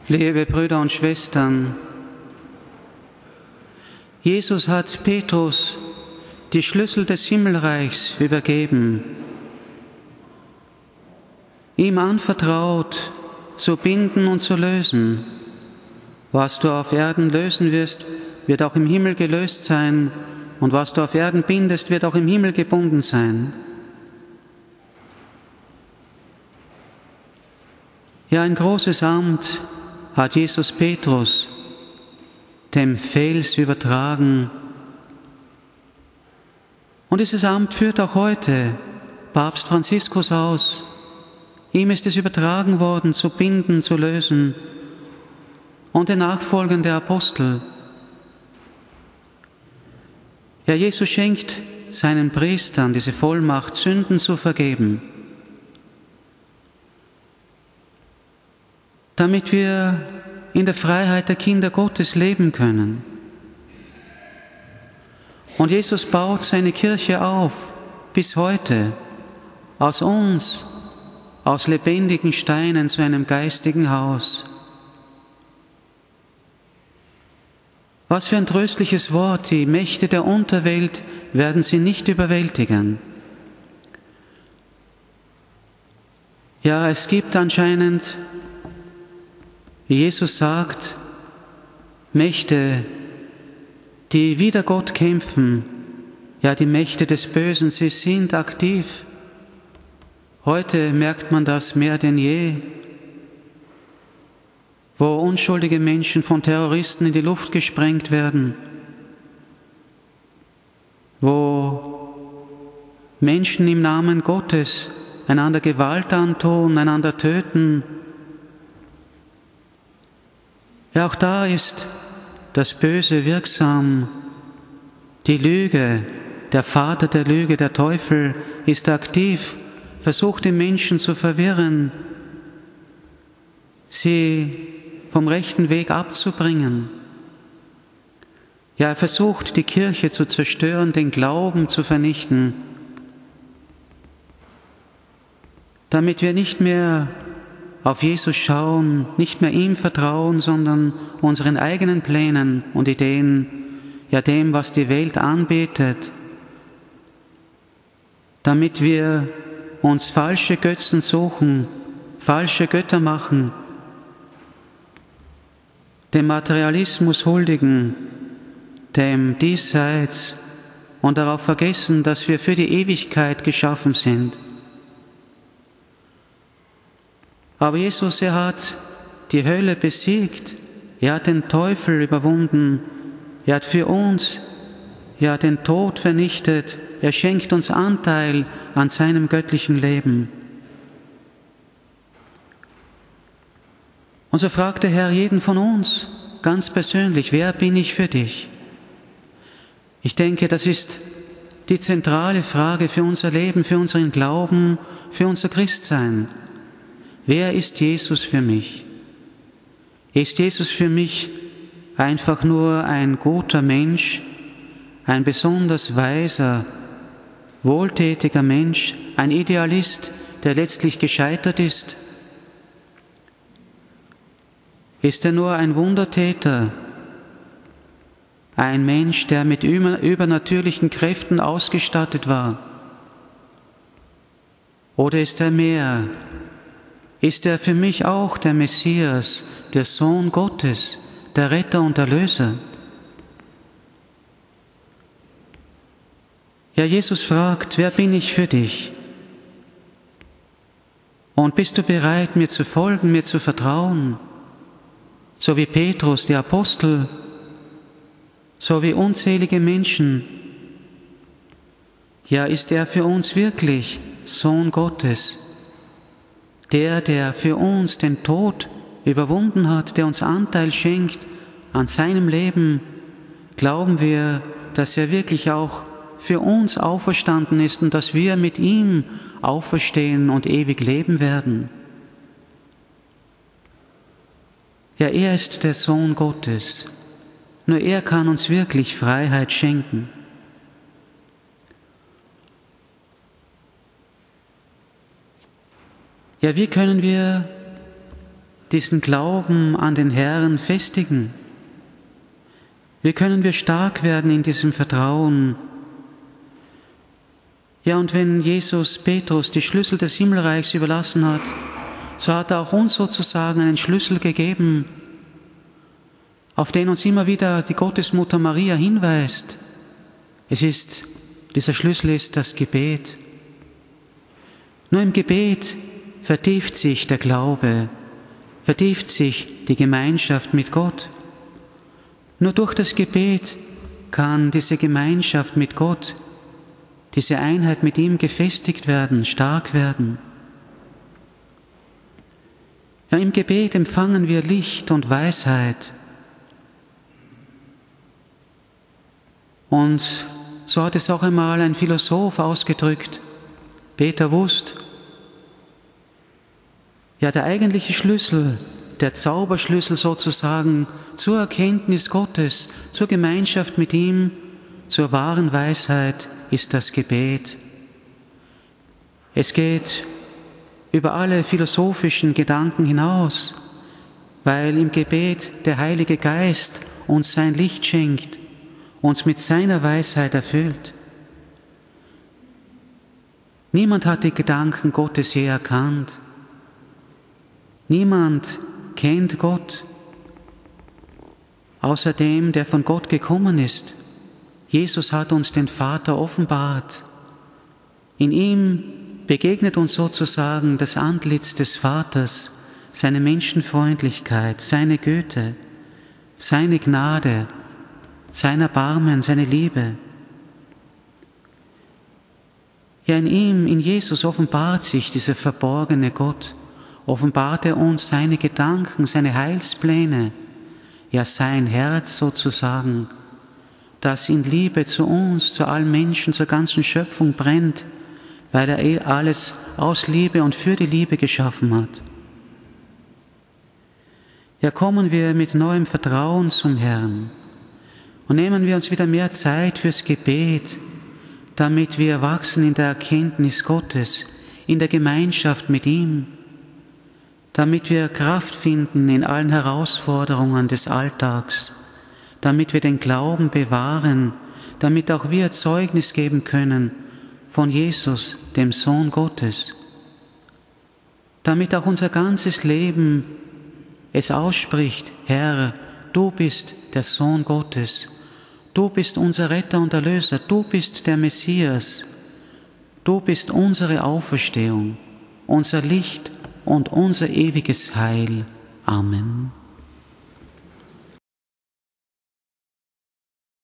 Liebe Brüder und Schwestern, Jesus hat Petrus die Schlüssel des Himmelreichs übergeben, ihm anvertraut, zu binden und zu lösen. Was du auf Erden lösen wirst, wird auch im Himmel gelöst sein, und was du auf Erden bindest, wird auch im Himmel gebunden sein. Ja, ein großes Amt hat Jesus Petrus, dem Fels, übertragen. Und dieses Amt führt auch heute Papst Franziskus aus. Ihm ist es übertragen worden, zu binden, zu lösen. Und den Nachfolgern der Apostel. Ja, Jesus schenkt seinen Priestern diese Vollmacht, Sünden zu vergeben, damit wir in der Freiheit der Kinder Gottes leben können. Und Jesus baut seine Kirche auf, bis heute, aus uns, aus lebendigen Steinen zu einem geistigen Haus. Was für ein tröstliches Wort, die Mächte der Unterwelt werden sie nicht überwältigen. Ja, es gibt anscheinend, wie Jesus sagt, Mächte, die wider Gott kämpfen, ja die Mächte des Bösen, sie sind aktiv. Heute merkt man das mehr denn je, wo unschuldige Menschen von Terroristen in die Luft gesprengt werden, wo Menschen im Namen Gottes einander Gewalt antun, einander töten. Ja, auch da ist das Böse wirksam. Die Lüge, der Vater der Lüge, der Teufel, ist aktiv, versucht die Menschen zu verwirren, sie vom rechten Weg abzubringen. Ja, er versucht, die Kirche zu zerstören, den Glauben zu vernichten, damit wir nicht mehr auf Jesus schauen, nicht mehr ihm vertrauen, sondern unseren eigenen Plänen und Ideen, ja dem, was die Welt anbetet, damit wir uns falsche Götzen suchen, falsche Götter machen, dem Materialismus huldigen, dem Diesseits und darauf vergessen, dass wir für die Ewigkeit geschaffen sind. Aber Jesus, er hat die Hölle besiegt, er hat den Teufel überwunden, er hat für uns den Tod vernichtet, er schenkt uns Anteil an seinem göttlichen Leben. Und so fragt der Herr jeden von uns ganz persönlich, wer bin ich für dich? Ich denke, das ist die zentrale Frage für unser Leben, für unseren Glauben, für unser Christsein. Wer ist Jesus für mich? Ist Jesus für mich einfach nur ein guter Mensch, ein besonders weiser, wohltätiger Mensch, ein Idealist, der letztlich gescheitert ist? Ist er nur ein Wundertäter, ein Mensch, der mit übernatürlichen Kräften ausgestattet war? Oder ist er mehr? Ist er für mich auch der Messias, der Sohn Gottes, der Retter und Erlöser? Ja, Jesus fragt, wer bin ich für dich? Und bist du bereit, mir zu folgen, mir zu vertrauen? So wie Petrus, die Apostel, so wie unzählige Menschen. Ja, ist er für uns wirklich Sohn Gottes? Der für uns den Tod überwunden hat, der uns Anteil schenkt an seinem Leben, glauben wir, dass er wirklich auch für uns auferstanden ist und dass wir mit ihm auferstehen und ewig leben werden. Ja, er ist der Sohn Gottes. Nur er kann uns wirklich Freiheit schenken. Ja, wie können wir diesen Glauben an den Herrn festigen? Wie können wir stark werden in diesem Vertrauen? Ja, und wenn Jesus Petrus die Schlüssel des Himmelreichs überlassen hat, so hat er auch uns sozusagen einen Schlüssel gegeben, auf den uns immer wieder die Gottesmutter Maria hinweist. Dieser Schlüssel ist das Gebet. Nur im Gebet vertieft sich der Glaube, vertieft sich die Gemeinschaft mit Gott. Nur durch das Gebet kann diese Gemeinschaft mit Gott, diese Einheit mit ihm gefestigt werden, stark werden. Ja, im Gebet empfangen wir Licht und Weisheit. Und so hat es auch einmal ein Philosoph ausgedrückt, Peter Wust. Ja, der eigentliche Schlüssel, der Zauberschlüssel sozusagen zur Erkenntnis Gottes, zur Gemeinschaft mit ihm, zur wahren Weisheit ist das Gebet. Es geht über alle philosophischen Gedanken hinaus, weil im Gebet der Heilige Geist uns sein Licht schenkt, uns mit seiner Weisheit erfüllt. Niemand hat die Gedanken Gottes je erkannt. Niemand kennt Gott, außer dem, der von Gott gekommen ist. Jesus hat uns den Vater offenbart. In ihm begegnet uns sozusagen das Antlitz des Vaters, seine Menschenfreundlichkeit, seine Güte, seine Gnade, sein Erbarmen, seine Liebe. Ja, in ihm, in Jesus offenbart sich dieser verborgene Gott, offenbart er uns seine Gedanken, seine Heilspläne, ja sein Herz sozusagen, das in Liebe zu uns, zu allen Menschen, zur ganzen Schöpfung brennt, weil er alles aus Liebe und für die Liebe geschaffen hat. Ja, kommen wir mit neuem Vertrauen zum Herrn und nehmen wir uns wieder mehr Zeit fürs Gebet, damit wir wachsen in der Erkenntnis Gottes, in der Gemeinschaft mit ihm, damit wir Kraft finden in allen Herausforderungen des Alltags, damit wir den Glauben bewahren, damit auch wir Zeugnis geben können von Jesus, dem Sohn Gottes, damit auch unser ganzes Leben es ausspricht: Herr, du bist der Sohn Gottes, du bist unser Retter und Erlöser, du bist der Messias, du bist unsere Auferstehung, unser Licht und unser ewiges Heil. Amen.